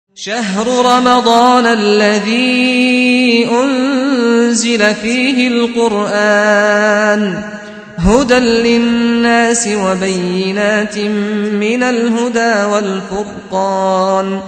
شهر رمضان الذي أنزل فيه القرآن هدى للناس وبينات من الهدى والفرقان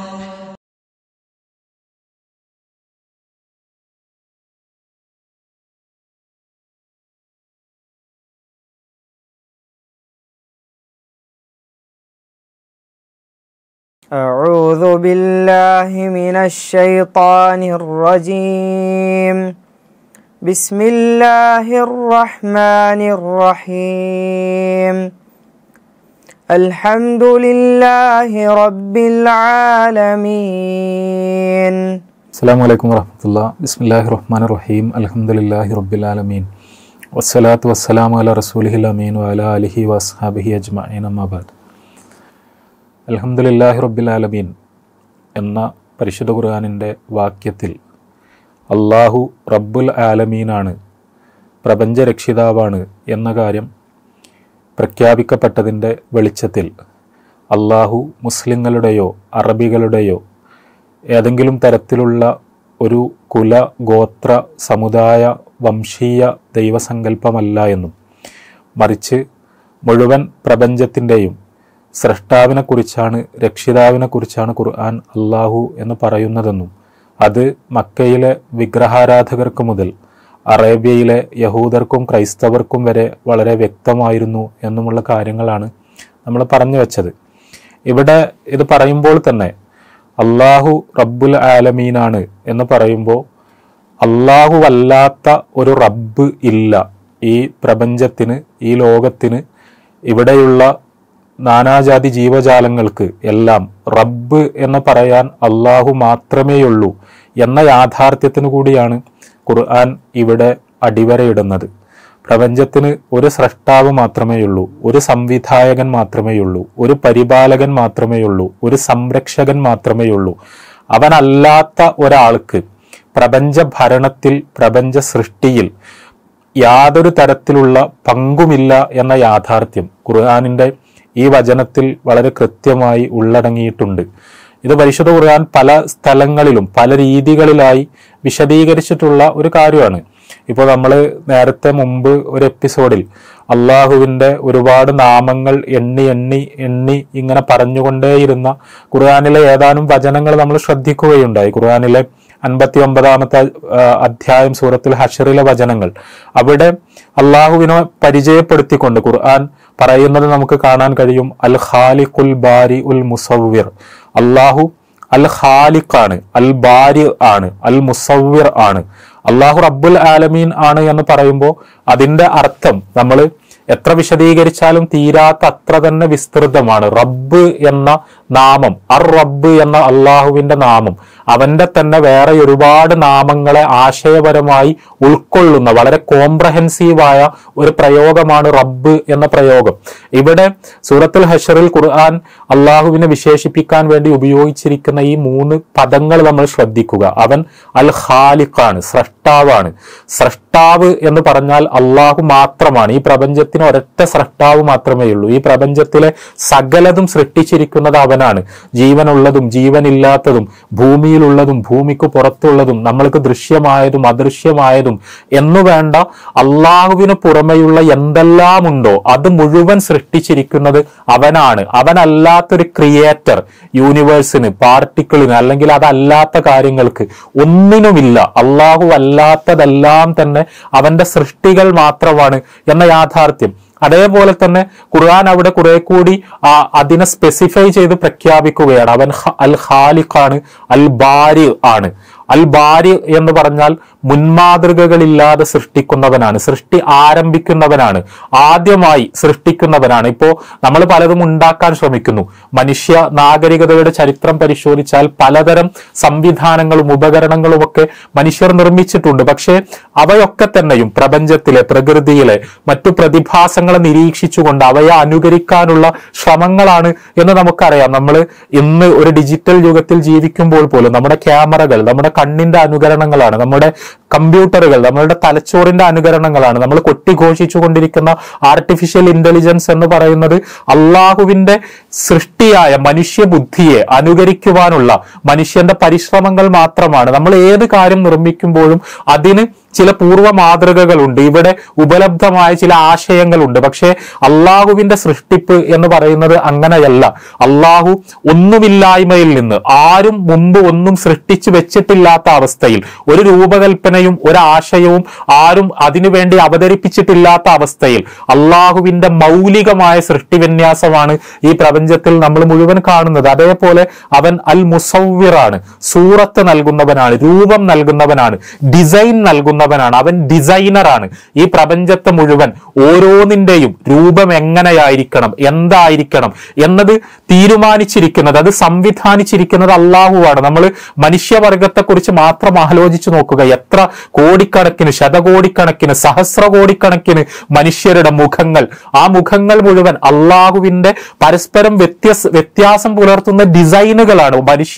أعوذ بالله من الشيطان الرجيم بسم الله الرحمن الرحيم الحمد لله رب العالمين السلام عليكم ورحمة الله بسم الله الرحمن الرحيم الحمد لله رب العالمين والصلاة والسلام على رسوله الأمين وعلى آله وأصحابه أجمعين أما بعد അൽഹംദുലില്ലാഹി റബ്ബിൽ ആലമീൻ എന്ന പരിശുദ്ധ ഖുർആനിൻ്റെ വാക്യത്തിൽ അള്ളാഹു റബ്ബുൽ ആലമീനാണ്, പ്രപഞ്ചരക്ഷിതാവാണ് എന്ന കാര്യം പ്രഖ്യാപിക്കപ്പെട്ടതിൻ്റെ വെളിച്ചത്തിൽ അള്ളാഹു മുസ്ലിങ്ങളുടെയോ അറബികളുടെയോ ഏതെങ്കിലും തരത്തിലുള്ള ഒരു കുല ഗോത്ര സമുദായ വംശീയ ദൈവസങ്കല്പമല്ല എന്നും മറിച്ച് മുഴുവൻ പ്രപഞ്ചത്തിൻ്റെയും സ്രഷ്ടാവിനെക്കുറിച്ചാണ്, രക്ഷിതാവിനെക്കുറിച്ചാണ് ഖുർആൻ അള്ളാഹു എന്ന് പറയുന്നതെന്നും അത് മക്കയിലെ വിഗ്രഹാരാധകർക്ക് മുതൽ അറേബ്യയിലെ യഹൂദർക്കും ക്രൈസ്തവർക്കും വരെ വളരെ വ്യക്തമായിരുന്നു എന്നുമുള്ള കാര്യങ്ങളാണ് നമ്മൾ പറഞ്ഞു വച്ചത്. ഇവിടെ ഇത് പറയുമ്പോൾ തന്നെ അള്ളാഹു റബ്ബുൽ ആലമീനാണ് എന്ന് പറയുമ്പോൾ അള്ളാഹു അല്ലാത്ത ഒരു റബ്ബ് ഇല്ല. ഈ പ്രപഞ്ചത്തിന്, ഈ ലോകത്തിന്, ഇവിടെയുള്ള നാനാജാതി ജീവജാലങ്ങൾക്ക് എല്ലാം റബ്ബ് എന്ന് പറയാൻ അള്ളാഹു മാത്രമേയുള്ളൂ എന്ന യാഥാർത്ഥ്യത്തിനു കൂടിയാണ് ഖുർആൻ ഇവിടെ അടിവരയിടുന്നത്. പ്രപഞ്ചത്തിന് ഒരു സ്രഷ്ടാവ് മാത്രമേയുള്ളൂ, ഒരു സംവിധായകൻ മാത്രമേയുള്ളൂ, ഒരു പരിപാലകൻ മാത്രമേയുള്ളൂ, ഒരു സംരക്ഷകൻ മാത്രമേയുള്ളൂ. അവനല്ലാത്ത ഒരാൾക്ക് പ്രപഞ്ച ഭരണത്തിൽ, പ്രപഞ്ച സൃഷ്ടിയിൽ യാതൊരു തരത്തിലുള്ള പങ്കുമില്ല എന്ന യാഥാർത്ഥ്യം ഖുർആനിൻ്റെ ഈ വചനത്തിൽ വളരെ കൃത്യമായി ഉള്ളടങ്ങിയിട്ടുണ്ട്. ഇത് പരിശുദ്ധ ഖുർആൻ പല സ്ഥലങ്ങളിലും പല രീതികളിലായി വിശദീകരിച്ചിട്ടുള്ള ഒരു കാര്യമാണ്. ഇപ്പോൾ നമ്മൾ നേരത്തെ മുമ്പ് ഒരു എപ്പിസോഡിൽ അള്ളാഹുവിൻ്റെ ഒരുപാട് നാമങ്ങൾ എണ്ണി എണ്ണി എണ്ണി ഇങ്ങനെ പറഞ്ഞുകൊണ്ടേയിരുന്ന ഖുർആനിലെ ഏതാനും വചനങ്ങൾ നമ്മൾ ശ്രദ്ധിക്കുകയുണ്ടായി. ഖുർആനിലെ 59-ാമത്തെ അധ്യായം സൂറത്തുൽ ഹശറിലെ വചനങ്ങൾ, അവിടെ അള്ളാഹുവിനെ പരിചയപ്പെടുത്തിക്കൊണ്ട് ഖുർആൻ പറയുന്നത് നമുക്ക് കാണാൻ കഴിയും. അൽ ഖാലിഖുൽ ബാരി ഉൽ മുസവ്വിർ. അള്ളാഹു അൽ ഖാലിഖാണ്, അൽ ബാരി ആണ്, അൽ മുസവ്വിർ ആണ്. അള്ളാഹു റബ്ബുൽ ആലമീൻ ആണ് എന്ന് പറയുമ്പോൾ അതിൻ്റെ അർത്ഥം നമ്മൾ എത്ര വിശദീകരിച്ചാലും തീരാത്ത അത്ര തന്നെ വിസ്തൃതമാണ്. റബ്ബ് എന്ന നാമം, അർ റബ്ബ് എന്ന അള്ളാഹുവിന്റെ നാമം, അവന്റെ തന്നെ വേറെ ഒരുപാട് നാമങ്ങളെ ആശയപരമായി ഉൾക്കൊള്ളുന്ന വളരെ കോംപ്രഹെൻസീവായ ഒരു പ്രയോഗമാണ് റബ്ബ് എന്ന പ്രയോഗം. ഇവിടെ സൂറത്തുൽ ഹശറിൽ ഖുർആൻ അള്ളാഹുവിനെ വിശേഷിപ്പിക്കാൻ വേണ്ടി ഉപയോഗിച്ചിരിക്കുന്ന ഈ 3 പദങ്ങൾ നമ്മൾ ശ്രദ്ധിക്കുക. അവൻ അൽ ഖാലിഖാണ്, സ്രഷ്ടാവാണ്. സ്രഷ്ടാവ് എന്ന് പറഞ്ഞാൽ അള്ളാഹു മാത്രമാണ്. ഈ പ്രപഞ്ചത്തിന് ഒരൊറ്റ സ്രഷ്ടാവ് മാത്രമേ ഉള്ളൂ. ഈ പ്രപഞ്ചത്തിലെ സകലതും സൃഷ്ടിച്ചിരിക്കുന്നത് അവനാണ്. ജീവനുള്ളതും ജീവനില്ലാത്തതും, ഭൂമിയിലുള്ളതും ഭൂമിക്ക് പുറത്തുള്ളതും, നമ്മൾക്ക് ദൃശ്യമായതും അദൃശ്യമായതും എന്നു വേണ്ട അള്ളാഹുവിന് പുറമെയുള്ള എന്തെല്ലാം ഉണ്ടോ അത് മുഴുവൻ സൃഷ്ടിച്ചിരിക്കുന്നത് അവനാണ്. അവനല്ലാത്തൊരു ക്രിയേറ്റർ യൂണിവേഴ്സിന്, പാർട്ടിക്കിളിന്, അല്ലെങ്കിൽ അതല്ലാത്ത കാര്യങ്ങൾക്ക് ഒന്നിനുമില്ല. അള്ളാഹു അല്ലാത്തതെല്ലാം തന്നെ അവന്റെ സൃഷ്ടികൾ മാത്രമാണ് എന്ന യാഥാർത്ഥ്യം. അതേപോലെ തന്നെ ഖുർആൻ അവിടെ കുറെ കൂടി അതിനെ സ്പെസിഫൈ ചെയ്ത് പ്രഖ്യാപിക്കുകയാണ്. അവൻ അൽ ഖാലിഖാണ്, അൽ ബാരി ആണ്. അൽ ബാരി എന്ന് പറഞ്ഞാൽ മുൻമാതൃകകളില്ലാതെ സൃഷ്ടിക്കുന്നവനാണ്, സൃഷ്ടി ആരംഭിക്കുന്നവനാണ്, ആദ്യമായി സൃഷ്ടിക്കുന്നവനാണ്. ഇപ്പോ നമ്മൾ പലതും ഉണ്ടാക്കാൻ ശ്രമിക്കുന്നു. മനുഷ്യ നാഗരികതയുടെ ചരിത്രം പരിശോധിച്ചാൽ പലതരം സംവിധാനങ്ങളും ഉപകരണങ്ങളും ഒക്കെ മനുഷ്യർ നിർമ്മിച്ചിട്ടുണ്ട്. പക്ഷേ അവയൊക്കെ തന്നെയും പ്രപഞ്ചത്തിലെ, പ്രകൃതിയിലെ മറ്റു പ്രതിഭാസങ്ങളെ നിരീക്ഷിച്ചുകൊണ്ട് അവയെ അനുകരിക്കാനുള്ള ശ്രമങ്ങളാണ് എന്ന് നമുക്കറിയാം. നമ്മൾ ഇന്ന് ഒരു ഡിജിറ്റൽ യുഗത്തിൽ ജീവിക്കുമ്പോൾ പോലും നമ്മുടെ ക്യാമറകൾ, നമ്മുടെ കണ്ണിന്റെ അനുകരണങ്ങളാണ്, നമ്മുടെ കമ്പ്യൂട്ടറുകൾ നമ്മളുടെ തലച്ചോറിന്റെ അനുകരണങ്ങളാണ്. നമ്മൾ കൊട്ടിഘോഷിച്ചു കൊണ്ടിരിക്കുന്ന ആർട്ടിഫിഷ്യൽ ഇന്റലിജൻസ് എന്ന് പറയുന്നത് അള്ളാഹുവിന്റെ സൃഷ്ടിയായ മനുഷ്യ ബുദ്ധിയെ അനുകരിക്കുവാനുള്ള മനുഷ്യന്റെ പരിശ്രമങ്ങൾ മാത്രമാണ്. നമ്മൾ ഏത് കാര്യം നിർമ്മിക്കുമ്പോഴും അതിന് ചില പൂർവ്വ മാതൃകകളുണ്ട്, ഇവിടെ ഉപലബ്ധമായ ചില ആശയങ്ങളുണ്ട്. പക്ഷേ അള്ളാഹുവിന്റെ സൃഷ്ടിപ്പ് എന്ന് പറയുന്നത് അങ്ങനെയല്ല. അള്ളാഹു ഒന്നുമില്ലായ്മയിൽ നിന്ന്, ആരും മുമ്പ് ഒന്നും സൃഷ്ടിച്ചു വെച്ചിട്ടില്ലാത്ത അവസ്ഥയിൽ, ഒരു രൂപകൽപ്പനയും ഒരു ആശയവും ആരും അതിനുവേണ്ടി അവതരിപ്പിച്ചിട്ടില്ലാത്ത അവസ്ഥയിൽ അള്ളാഹുവിന്റെ മൗലികമായ സൃഷ്ടിവിന്യാസമാണ് ഈ പ്രപഞ്ചത്തിൽ നമ്മൾ മുഴുവൻ കാണുന്നത്. അതേപോലെ അവൻ അൽ മുസവ്വിറാണ്, സൂറത്ത് നൽകുന്നവനാണ്, രൂപം നൽകുന്നവനാണ്, ഡിസൈൻ നൽകുന്നവനാണ്. അവൻ ഡിസൈനറാണ്. ഈ പ്രപഞ്ചത്തെ മുഴുവൻ ഓരോന്നിന്റെയും രൂപം എങ്ങനെയായിരിക്കണം, എന്തായിരിക്കണം എന്നത് തീരുമാനിച്ചിരിക്കുന്നത്, അത് സംവിധാനിച്ചിരിക്കുന്നത് അള്ളാഹുവാണ്. നമ്മൾ മനുഷ്യവർഗത്തെ കുറിച്ച് മാത്രം ആലോചിച്ചു നോക്കുക. എത്ര കോടിക്കണക്കിന്, ശതകോടിക്കണക്കിന്, സഹസ്രകോടിക്കണക്കിന് മനുഷ്യരുടെ മുഖങ്ങൾ, ആ മുഖങ്ങൾ മുഴുവൻ അള്ളാഹുവിന്റെ പരസ്പരം വ്യത്യാസം പുലർത്തുന്ന ഡിസൈനുകളാണ്.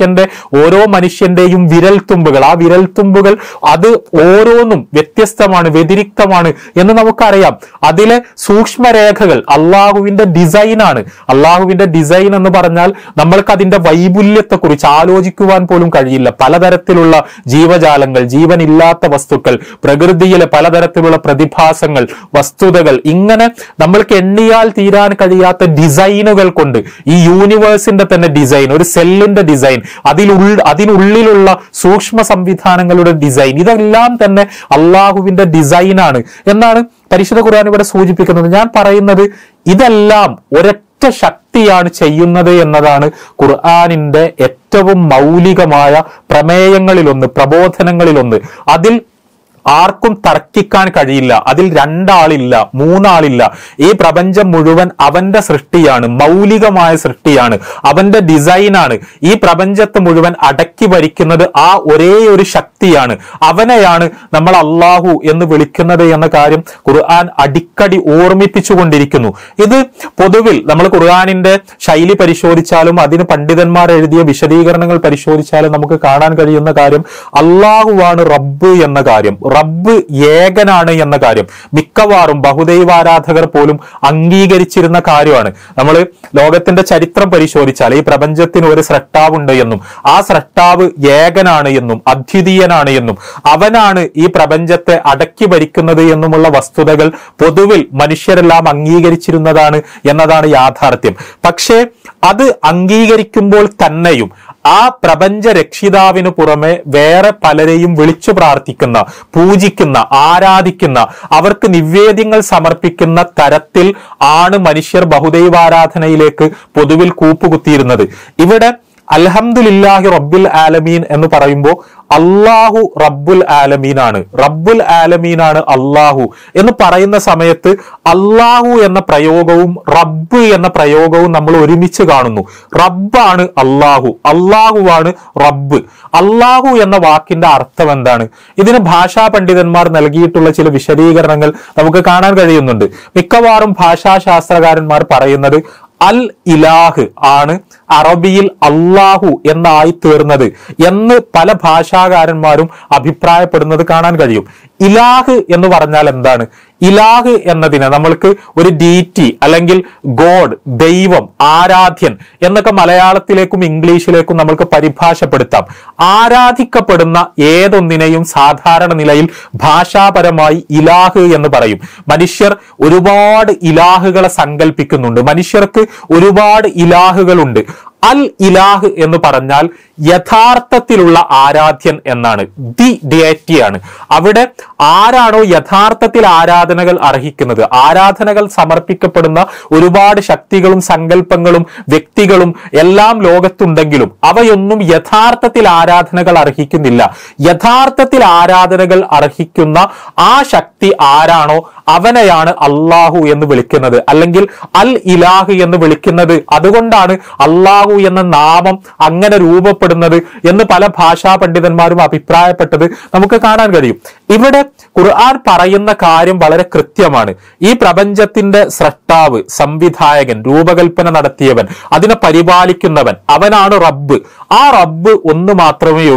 ഓരോ മനുഷ്യന്റെയും വിരൽത്തുമ്പുകൾ, ആ വിരൽത്തുമ്പുകൾ അത് ഓരോന്നും വ്യത്യസ്തമാണ്, വ്യതിരിക്തമാണ് എന്ന് നമുക്കറിയാം. അതിലെ സൂക്ഷ്മരേഖകൾ അള്ളാഹുവിന്റെ ഡിസൈനാണ്. അള്ളാഹുവിന്റെ ഡിസൈൻ എന്ന് പറഞ്ഞാൽ നമ്മൾക്ക് അതിന്റെ വൈപുല്യത്തെ കുറിച്ച് ആലോചിക്കുവാൻ പോലും കഴിയില്ല. പലതരത്തിലുള്ള ജീവജാലങ്ങൾ, ജീവനില്ലാത്ത വസ്തുക്കൾ, പ്രകൃതിയിലെ പലതരത്തിലുള്ള പ്രതിഭാസങ്ങൾ, വസ്തുതകൾ, ഇങ്ങനെ നമ്മൾക്ക് എണ്ണിയാൽ തീരാൻ കഴിയാത്ത ഡിസൈനുകൾ കൊണ്ട് ഈ യൂണിവേഴ്സിന്റെ തന്നെ ഡിസൈൻ, ഒരു സെല്ലിന്റെ ഡിസൈൻ, അതിനുള്ളിലുള്ള സൂക്ഷ്മ സംവിധാനങ്ങളുടെ ഡിസൈൻ, ഇതെല്ലാം തന്നെ അള്ളാഹുവിന്റെ ഡിസൈനാണ് എന്നാണ് പരിശുദ്ധ ഖുർആൻ ഇവിടെ സൂചിപ്പിക്കുന്നത്. ഞാൻ പറയുന്നത് ഇതെല്ലാം ഒരൊറ്റ ശക്തിയാണ് ചെയ്യുന്നത് എന്നതാണ് ഖുർആനിന്റെ ഏറ്റവും മൗലികമായ പ്രമേയങ്ങളിലൊന്ന്, പ്രബോധനങ്ങളിലൊന്ന്. അതിൽ ആർക്കും തർക്കിക്കാൻ കഴിയില്ല. അതിൽ രണ്ടാളില്ല, മൂന്നാളില്ല. ഈ പ്രപഞ്ചം മുഴുവൻ അവന്റെ സൃഷ്ടിയാണ്, മൗലികമായ സൃഷ്ടിയാണ്, അവന്റെ ഡിസൈനാണ്. ഈ പ്രപഞ്ചത്തെ മുഴുവൻ അടക്കി ഭരിക്കുന്നത് ആ ഒരേ ഒരു ശക്തിയാണ്. അവനെയാണ് നമ്മൾ അള്ളാഹു എന്ന് വിളിക്കുന്നത് എന്ന കാര്യം ഖുർആൻ അടിക്കടി ഓർമ്മിപ്പിച്ചുകൊണ്ടിരിക്കുന്നു. ഇത് പൊതുവിൽ നമ്മൾ ഖുർആനിന്റെ ശൈലി പരിശോധിച്ചാലും അതിന് പണ്ഡിതന്മാർ എഴുതിയ വിശദീകരണങ്ങൾ പരിശോധിച്ചാലും നമുക്ക് കാണാൻ കഴിയുന്ന കാര്യം അള്ളാഹുവാണ് റബ്ബ് എന്ന കാര്യം, റബ്ബ് ഏകനാണ് എന്ന കാര്യം മിക്കവാറും ബഹുദൈവാരാധകർ പോലും അംഗീകരിച്ചിരുന്ന കാര്യമാണ്. നമ്മൾ ലോകത്തിന്റെ ചരിത്രം പരിശോധിച്ചാൽ ഈ പ്രപഞ്ചത്തിന് ഒരു സ്രഷ്ടാവുണ്ട് എന്നും ആ സ്രഷ്ടാവ് ഏകനാണ് എന്നും അദ്വിതീയനാണ് എന്നും അവനാണ് ഈ പ്രപഞ്ചത്തെ അടക്കി ഭരിക്കുന്നത് എന്നുമുള്ള വസ്തുതകൾ പൊതുവിൽ മനുഷ്യരെല്ലാം അംഗീകരിച്ചിരുന്നതാണ് എന്നതാണ് യാഥാർത്ഥ്യം. പക്ഷേ അത് അംഗീകരിക്കുമ്പോൾ തന്നെയും ആ പ്രപഞ്ച രക്ഷിതാവിന് പുറമെ വേറെ പലരെയും വിളിച്ചു പ്രാർത്ഥിക്കുന്ന, പൂജിക്കുന്ന, ആരാധിക്കുന്ന, അവർക്ക് നിവേദ്യങ്ങൾ സമർപ്പിക്കുന്ന തരത്തിൽ ആണ് മനുഷ്യർ ബഹുദൈവാരാധനയിലേക്ക് പൊതുവിൽ കൂപ്പുകുത്തിയിരുന്നത്. ഇവിടെ അൽഹംദുലില്ലാഹി റബ്ബിൽ ആലമീൻ എന്ന് പറയുമ്പോൾ അള്ളാഹു റബ്ബുൽ ആലമീനാണ്, റബ്ബുൽ ആലമീനാണ് അള്ളാഹു എന്ന് പറയുന്ന സമയത്ത് അള്ളാഹു എന്ന പ്രയോഗവും റബ്ബ് എന്ന പ്രയോഗവും നമ്മൾ ഒരുമിച്ച് കാണുന്നു. റബ്ബാണ് അള്ളാഹു, അള്ളാഹുവാണ് റബ്ബ്. അള്ളാഹു എന്ന വാക്കിന്റെ അർത്ഥം എന്താണ്? ഇതിന് ഭാഷാ പണ്ഡിതന്മാർ നൽകിയിട്ടുള്ള ചില വിശദീകരണങ്ങൾ നമുക്ക് കാണാൻ കഴിയുന്നുണ്ട്. മിക്കവാറും ഭാഷാശാസ്ത്രകാരന്മാർ പറയുന്നത് അൽ ഇലാഹ് ആണ് അറബിയിൽ അള്ളാഹു എന്നായി തീർന്നത് എന്ന് പല ഭാഷാകാരന്മാരും അഭിപ്രായപ്പെടുന്നത് കാണാൻ കഴിയും. ഇലാഹ് എന്ന് പറഞ്ഞാൽ എന്താണ്? ഇലാഹ് എന്നതിന് നമ്മൾക്ക് ഒരു ഡീറ്റി അല്ലെങ്കിൽ ഗോഡ്, ദൈവം, ആരാധ്യൻ എന്നൊക്കെ മലയാളത്തിലേക്കും ഇംഗ്ലീഷിലേക്കും നമ്മൾക്ക് പരിഭാഷപ്പെടുത്താം. ആരാധിക്കപ്പെടുന്ന ഏതൊന്നിനെയും സാധാരണ നിലയിൽ ഭാഷാപരമായി ഇലാഹ് എന്ന് പറയും. മനുഷ്യർ ഒരുപാട് ഇലാഹുകളെ സങ്കല്പിക്കുന്നുണ്ട്, മനുഷ്യർക്ക് ഒരുപാട് ഇലാഹുകളുണ്ട്. അൽ ഇലാഹ് എന്ന് പറഞ്ഞാൽ യഥാർത്ഥത്തിലുള്ള ആരാധ്യൻ എന്നാണ്, ദി ഡിയറ്റിയാണ്. അവിടെ ആരാണോ യഥാർത്ഥത്തിൽ ആരാധനകൾ അർഹിക്കുന്നത്, ആരാധനകൾ സമർപ്പിക്കപ്പെടുന്ന ഒരുപാട് ശക്തികളും സങ്കല്പങ്ങളും വ്യക്തികളും എല്ലാം ലോകത്തുണ്ടെങ്കിലും അവയൊന്നും യഥാർത്ഥത്തിൽ ആരാധനകൾ അർഹിക്കുന്നില്ല. യഥാർത്ഥത്തിൽ ആരാധനകൾ അർഹിക്കുന്ന ആ ശക്തി ആരാണോ അവനെയാണ് അള്ളാഹു എന്ന് വിളിക്കുന്നത്, അല്ലെങ്കിൽ അൽ ഇലാഹ് എന്ന് വിളിക്കുന്നത്. അതുകൊണ്ടാണ് അള്ളാഹു എന്ന നാമം അങ്ങനെ രൂപപ്പെടുന്നത് എന്ന് പല ഭാഷാ പണ്ഡിതന്മാരും അഭിപ്രായപ്പെട്ടത് നമുക്ക് കാണാൻ കഴിയും. ഇവിടെ ഖുർആൻ പറയുന്ന കാര്യം വളരെ കൃത്യമാണ്. ഈ പ്രപഞ്ചത്തിന്റെ സ്രഷ്ടാവ്, സംവിധായകൻ, രൂപകൽപ്പന നടത്തിയവൻ, അതിനെ പരിപാലിക്കുന്നവൻ, അവനാണ് റബ്ബ്. ആ റബ്ബ് ഒന്ന് മാത്രമേ ഉള്ളൂ.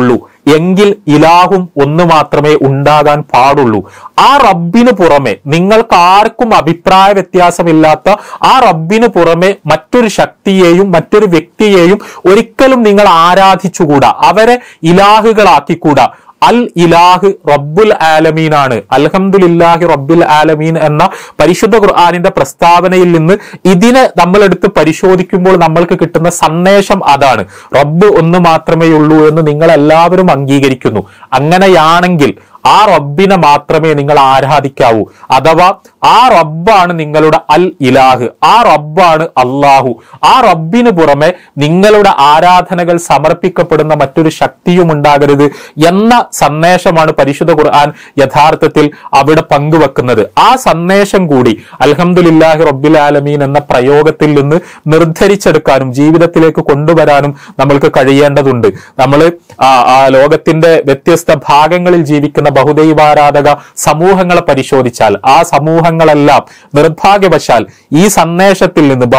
എങ്കിൽ ഇലാഹും ഒന്ന് മാത്രമേ ഉണ്ടാകാൻ പാടുള്ളൂ. ആ റബ്ബിന് പുറമെ നിങ്ങൾക്ക് ആർക്കും അഭിപ്രായ വ്യത്യാസമില്ലാത്ത ആ റബ്ബിന് പുറമെ മറ്റൊരു ശക്തിയെയും മറ്റൊരു വ്യക്തിയെയും ഒരിക്കലും നിങ്ങൾ ആരാധിച്ചുകൂടാ, അവരെ ഇലാഹുകളാക്കിക്കൂടാ. അൽ ഇലാഹ് റബ്ബുൽ ആലമീൻ ആണ്. അൽഹംദുലില്ലാഹി റബ്ബിൽ ആലമീൻ എന്ന പരിശുദ്ധ ഖുർആനിന്റെ പ്രസ്താവനയിൽ നിന്ന് ഇതിനെ നമ്മൾ എടുത്ത് പരിശോധിക്കുമ്പോൾ നമ്മൾക്ക് കിട്ടുന്ന സന്ദേശം അതാണ്. റബ്ബ് ഒന്ന് മാത്രമേ ഉള്ളൂ എന്ന് നിങ്ങൾ എല്ലാവരും അംഗീകരിക്കുന്നു. അങ്ങനെയാണെങ്കിൽ ആ റബ്ബിനെ മാത്രമേ നിങ്ങൾ ആരാധിക്കാവൂ. അഥവാ ആ റബ്ബാണ് നിങ്ങളുടെ അൽ ഇലാഹ്, ആ റബ്ബാണ് അള്ളാഹു. ആ റബ്ബിന് പുറമെ നിങ്ങളുടെ ആരാധനകൾ സമർപ്പിക്കപ്പെടുന്ന മറ്റൊരു ശക്തിയും ഉണ്ടാകരുത് എന്ന സന്ദേശമാണ് പരിശുദ്ധ ഖുർആൻ യഥാർത്ഥത്തിൽ അവിടെ പങ്കുവെക്കുന്നത്. ആ സന്ദേശം കൂടി അൽഹംദുലില്ലാഹി റബ്ബിൽ ആലമീൻ എന്ന പ്രയോഗത്തിൽ നിന്ന് നിർദ്ധരിച്ചെടുക്കാനും ജീവിതത്തിലേക്ക് കൊണ്ടുവരാനും നമ്മൾക്ക് കഴിയേണ്ടതുണ്ട്. നമ്മൾ ലോകത്തിന്റെ വ്യത്യസ്ത ഭാഗങ്ങളിൽ ജീവിക്കുന്ന ബഹുദൈവാരാധക സമൂഹങ്ങളെ പരിശോധിച്ചാൽ ആ സമൂഹങ്ങളെല്ലാം നിർഭാഗ്യവശാൽ ഈ സന്ദേശത്തിൽ നിന്ന്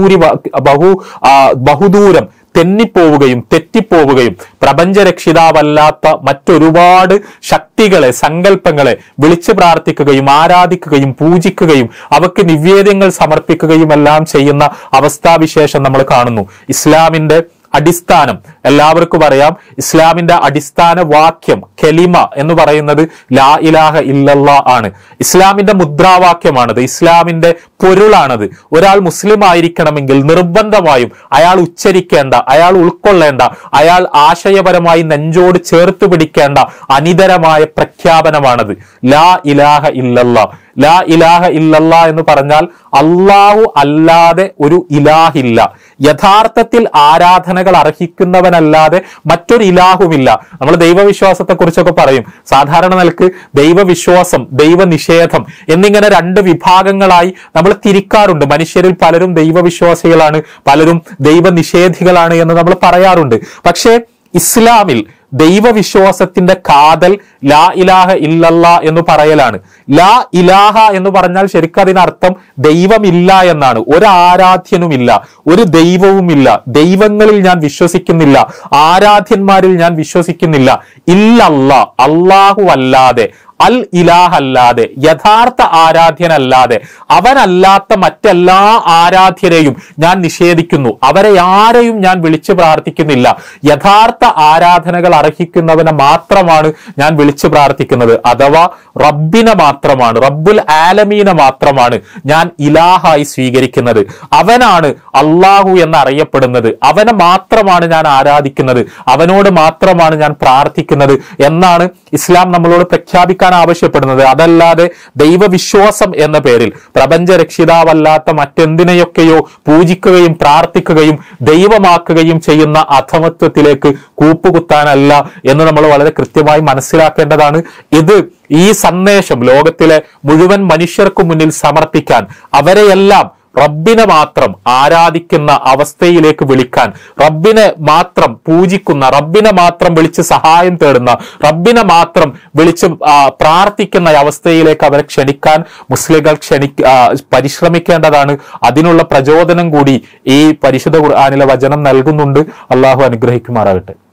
ബഹുദൂരം തെന്നിപ്പോവുകയും തെറ്റിപ്പോവുകയും പ്രപഞ്ചരക്ഷിതാവല്ലാത്ത മറ്റൊരുപാട് ശക്തികളെ, സങ്കല്പങ്ങളെ വിളിച്ചു പ്രാർത്ഥിക്കുകയും ആരാധിക്കുകയും പൂജിക്കുകയും അവക്ക് നിവേദ്യങ്ങൾ സമർപ്പിക്കുകയും എല്ലാം ചെയ്യുന്ന അവസ്ഥാവിശേഷം നമ്മൾ കാണുന്നു. ഇസ്ലാമിന്റെ അടിസ്ഥാനം എല്ലാവർക്കും അറിയാം. ഇസ്ലാമിന്റെ അടിസ്ഥാന വാക്യം കലിമ എന്ന് പറയുന്നത് ലാ ഇലാഹ ഇല്ലല്ലാ ആണ്. ഇസ്ലാമിന്റെ മുദ്രാവാക്യമാണത്, ഇസ്ലാമിന്റെ പൊരുളാണത്. ഒരാൾ മുസ്ലിം ആയിരിക്കണമെങ്കിൽ നിർബന്ധമായും അയാൾ ഉച്ചരിക്കേണ്ട, അയാൾ ഉൾക്കൊള്ളേണ്ട, അയാൾ ആശയപരമായി നെഞ്ചോട് ചേർത്ത് പിടിക്കേണ്ട അനിതരമായ പ്രഖ്യാപനമാണത് ലാ ഇലാഹ ഇല്ലല്ലാ. ലാ ഇലാഹ ഇല്ലല്ലാ എന്ന് പറഞ്ഞാൽ അള്ളാഹു അല്ലാതെ ഒരു ഇലാഹില്ല. യഥാർത്ഥത്തിൽ ആരാധനകൾ അർഹിക്കുന്നവനല്ലാതെ മറ്റൊരു ഇലാഹുമില്ല. നമ്മൾ ദൈവവിശ്വാസത്തെ കുറിച്ചൊക്കെ പറയും. സാധാരണ നിലക്ക് ദൈവവിശ്വാസം, ദൈവനിഷേധം എന്നിങ്ങനെ രണ്ട് വിഭാഗങ്ങളായി നമ്മൾ തിരിക്കാറുണ്ട്. മനുഷ്യരിൽ പലരും ദൈവവിശ്വാസികളാണ്, പലരും ദൈവനിഷേധികളാണ് എന്ന് നമ്മൾ പറയാറുണ്ട്. പക്ഷേ ഇസ്ലാമിൽ ദൈവവിശ്വാസത്തിന്റെ കാതൽ ലാ ഇലാഹ ഇല്ലല്ലാ എന്ന് പറയലാണ്. ലാ ഇലാഹ എന്ന് പറഞ്ഞാൽ ശരിക്കും അതിനർത്ഥം ദൈവമില്ല എന്നാണ്. ഒരു ആരാധ്യനുമില്ല, ഒരു ദൈവവുമില്ല, ദൈവങ്ങളിൽ ഞാൻ വിശ്വസിക്കുന്നില്ല, ആരാധ്യന്മാരിൽ ഞാൻ വിശ്വസിക്കുന്നില്ല. ഇല്ലല്ലാ, അല്ലാഹു അല്ലാതെ, അൽ ഇലാഹ് അല്ലാതെ, യഥാർത്ഥ ആരാധ്യനല്ലാതെ, അവനല്ലാത്ത മറ്റെല്ലാ ആരാധ്യരെയും ഞാൻ നിഷേധിക്കുന്നു. അവരെ ആരെയും ഞാൻ വിളിച്ചു പ്രാർത്ഥിക്കുന്നില്ല. യഥാർത്ഥ ആരാധനകൾ അർഹിക്കുന്നവനെ മാത്രമാണ് ഞാൻ വിളിച്ചു പ്രാർത്ഥിക്കുന്നത്. അഥവാ റബ്ബിനെ മാത്രമാണ്, റബ്ബുൽ ആലമീനെ മാത്രമാണ് ഞാൻ ഇലാഹായി സ്വീകരിക്കുന്നത്. അവനാണ് അള്ളാഹു എന്നറിയപ്പെടുന്നത്. അവനെ മാത്രമാണ് ഞാൻ ആരാധിക്കുന്നത്, അവനോട് മാത്രമാണ് ഞാൻ പ്രാർത്ഥിക്കുന്നത് എന്നാണ് ഇസ്ലാം നമ്മളോട് പ്രഖ്യാപിക്കാൻ ആവശ്യപ്പെടുന്നത്. അതല്ലാതെ ദൈവവിശ്വാസം എന്ന പേരിൽ പ്രപഞ്ചരക്ഷിതാവല്ലാത്ത മറ്റെന്തിനെയൊക്കെയോ പൂജിക്കുകയും പ്രാർത്ഥിക്കുകയും ദൈവമാക്കുകയും ചെയ്യുന്ന അധമത്വത്തിലേക്ക് കൂപ്പുകുത്താനല്ല എന്ന് നമ്മൾ വളരെ കൃത്യമായി മനസ്സിലാക്കേണ്ടതാണ്. ഈ സന്ദേശം ലോകത്തിലെ മുഴുവൻ മനുഷ്യർക്കു മുന്നിൽ സമർപ്പിക്കാൻ, അവരെയെല്ലാം റബ്ബിനെ മാത്രം ആരാധിക്കുന്ന അവസ്ഥയിലേക്ക് വിളിക്കാൻ, റബ്ബിനെ മാത്രം പൂജിക്കുന്ന, റബ്ബിനെ മാത്രം വിളിച്ച് സഹായം തേടുന്ന, റബ്ബിനെ മാത്രം വിളിച്ച് പ്രാർത്ഥിക്കുന്ന അവസ്ഥയിലേക്ക് അവരെ ക്ഷണിക്കാൻ മുസ്ലിങ്ങൾ പരിശ്രമിക്കേണ്ടതാണ്. അതിനുള്ള പ്രചോദനം കൂടി ഈ പരിശുദ്ധ ഖുർആനിലെ വചനം നൽകുന്നുണ്ട്. അള്ളാഹു അനുഗ്രഹിക്കുമാറാകട്ടെ.